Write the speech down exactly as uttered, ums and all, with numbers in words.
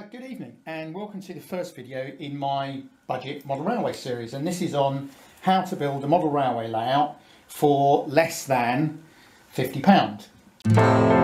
good evening and welcome to the first video in my budget model railway series, and this is on how to build a model railway layout for less than fifty pounds.